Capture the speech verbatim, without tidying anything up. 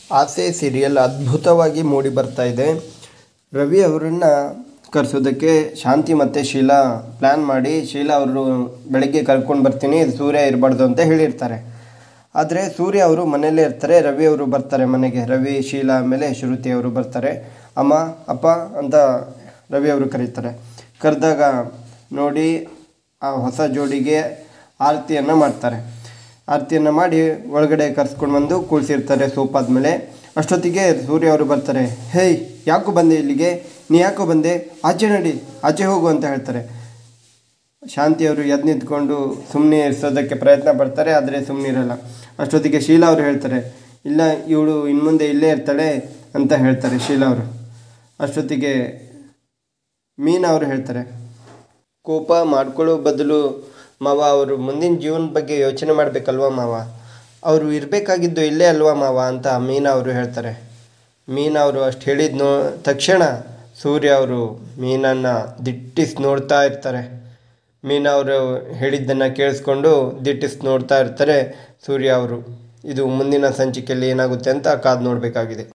ಆಸೆ ಸೀರಿಯಲ್ ಅದ್ಭುತವಾಗಿ ಮೂಡಿ ಬರ್ತಾ ಇದೆ. ರವಿ ಅವರನ್ನು ಕರೆಸೋದಕ್ಕೆ ಶಾಂತಿ ಮತ್ತು ಶೀಲಾ ಪ್ಲ್ಯಾನ್ ಮಾಡಿ ಶೀಲಾ ಅವರು ಬೆಳಗ್ಗೆ ಕರ್ಕೊಂಡು ಬರ್ತೀನಿ, ಸೂರ್ಯ ಇರಬಾರ್ದು ಅಂತ ಹೇಳಿರ್ತಾರೆ. ಆದರೆ ಸೂರ್ಯ ಅವರು ಮನೆಯಲ್ಲೇ ಇರ್ತಾರೆ. ರವಿ ಅವರು ಬರ್ತಾರೆ ಮನೆಗೆ. ರವಿ, ಶೀಲಾ ಆಮೇಲೆ ಶ್ರುತಿ ಅವರು ಬರ್ತಾರೆ. ಅಮ್ಮ, ಅಪ್ಪ ಅಂತ ರವಿ ಅವರು ಕರೀತಾರೆ. ಕರೆದಾಗ ನೋಡಿ ಆ ಹೊಸ ಜೋಡಿಗೆ ಆರತಿಯನ್ನು ಮಾಡ್ತಾರೆ. ಆರತಿಯನ್ನು ಮಾಡಿ ಒಳಗಡೆ ಕರ್ಸ್ಕೊಂಡು ಬಂದು ಕೂಳಿಸಿರ್ತಾರೆ ಸೋಪಾದ್ಮೇಲೆ. ಅಷ್ಟೊತ್ತಿಗೆ ಸೂರ್ಯ ಅವರು ಬರ್ತಾರೆ. ಹೇಯ್, ಯಾಕೋ ಬಂದೆ ಇಲ್ಲಿಗೆ? ನೀ ಯಾಕೋ ಬಂದೆ? ಆಚೆ ನಡಿ, ಆಚೆ ಹೋಗು ಅಂತ ಹೇಳ್ತಾರೆ. ಶಾಂತಿಯವರು ಎದ್ದು ನಿಂತ್ಕೊಂಡು ಸುಮ್ಮನೆ ಇರಿಸೋದಕ್ಕೆ ಪ್ರಯತ್ನ ಪಡ್ತಾರೆ, ಆದರೆ ಸುಮ್ಮನೆ ಇರಲ್ಲ. ಅಷ್ಟೊತ್ತಿಗೆ ಶೀಲಾ ಅವರು ಹೇಳ್ತಾರೆ, ಇಲ್ಲ ಇವಳು ಇನ್ಮುಂದೆ ಇಲ್ಲೇ ಇರ್ತಾಳೆ ಅಂತ ಹೇಳ್ತಾರೆ ಶೀಲಾ ಅವರು. ಅಷ್ಟೊತ್ತಿಗೆ ಮೀನಾ ಅವರು ಹೇಳ್ತಾರೆ, ಕೋಪ ಮಾಡ್ಕೊಳ್ಳೋ ಬದಲು ಮಾವ ಅವರು ಮುಂದಿನ ಜೀವನದ ಬಗ್ಗೆ ಯೋಚನೆ ಮಾಡಬೇಕಲ್ವ ಮಾವ, ಅವರು ಇರಬೇಕಾಗಿದ್ದು ಇಲ್ಲೇ ಅಲ್ವಾ ಮಾವ ಅಂತ ಮೀನಾ ಅವರು ಹೇಳ್ತಾರೆ. ಮೀನಾ ಅವರು ಅಷ್ಟು ಹೇಳಿದ ನೋ ತಕ್ಷಣ ಸೂರ್ಯ ಅವರು ಮೀನನ್ನು ದಿಟ್ಟಿಸಿ ನೋಡ್ತಾ ಇರ್ತಾರೆ. ಮೀನಾ ಅವರು ಹೇಳಿದ್ದನ್ನು ಕೇಳಿಸ್ಕೊಂಡು ದಿಟ್ಟಿಸಿ ನೋಡ್ತಾ ಇರ್ತಾರೆ ಸೂರ್ಯ ಅವರು. ಇದು ಮುಂದಿನ ಸಂಚಿಕೆಯಲ್ಲಿ ಏನಾಗುತ್ತೆ ಅಂತ ಕಾದು ನೋಡಬೇಕಾಗಿದೆ.